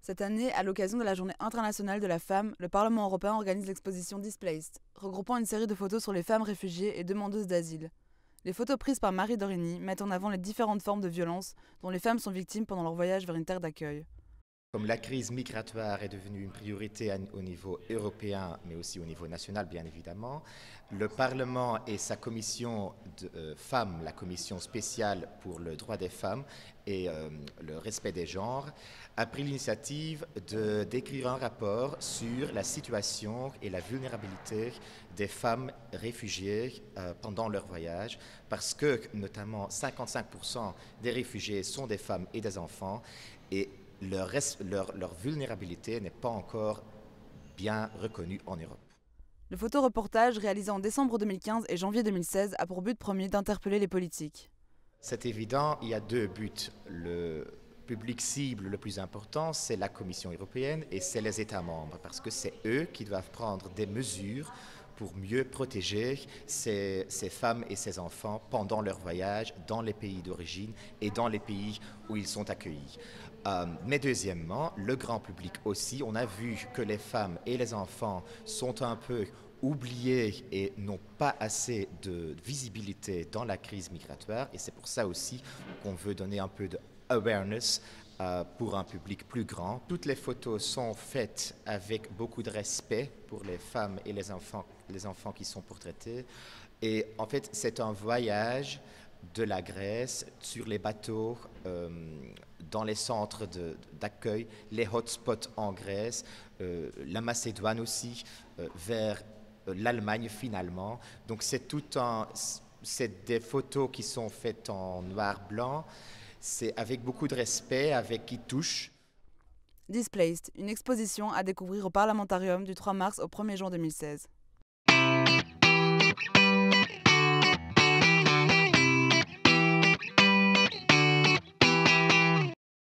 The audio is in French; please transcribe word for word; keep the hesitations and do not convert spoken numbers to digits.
Cette année, à l'occasion de la Journée internationale de la femme, le Parlement européen organise l'exposition Displaced, regroupant une série de photos sur les femmes réfugiées et demandeuses d'asile. Les photos prises par Marie Dorini mettent en avant les différentes formes de violence dont les femmes sont victimes pendant leur voyage vers une terre d'accueil. Comme la crise migratoire est devenue une priorité au niveau européen, mais aussi au niveau national, bien évidemment, le Parlement et sa commission de euh, femmes, la commission spéciale pour le droit des femmes et euh, le respect des genres, a pris l'initiative de, d'écrire un rapport sur la situation et la vulnérabilité des femmes réfugiées euh, pendant leur voyage, parce que notamment cinquante-cinq pour cent des réfugiés sont des femmes et des enfants, et Leur, leur, leur vulnérabilité n'est pas encore bien reconnue en Europe. Le photoreportage réalisé en décembre deux mille quinze et janvier deux mille seize a pour but premier d'interpeller les politiques. C'est évident, il y a deux buts. Le public cible le plus important, c'est la Commission européenne et c'est les États membres, parce que c'est eux qui doivent prendre des mesures pour mieux protéger ces, ces femmes et ces enfants pendant leur voyage dans les pays d'origine et dans les pays où ils sont accueillis. Euh, mais deuxièmement, le grand public aussi, on a vu que les femmes et les enfants sont un peu oubliés et n'ont pas assez de visibilité dans la crise migratoire, et c'est pour ça aussi qu'on veut donner un peu de awareness Euh, pour un public plus grand. Toutes les photos sont faites avec beaucoup de respect pour les femmes et les enfants, les enfants qui sont portraités. Et en fait, c'est un voyage de la Grèce sur les bateaux, euh, dans les centres de, d'accueil, les hotspots en Grèce, euh, la Macédoine aussi, euh, vers euh, l'Allemagne finalement. Donc c'est tout un, c'est des photos qui sont faites en noir-blanc. C'est avec beaucoup de respect, avec qui touche. Displaced, une exposition à découvrir au Parlamentarium du trois mars au premier juin deux mille seize.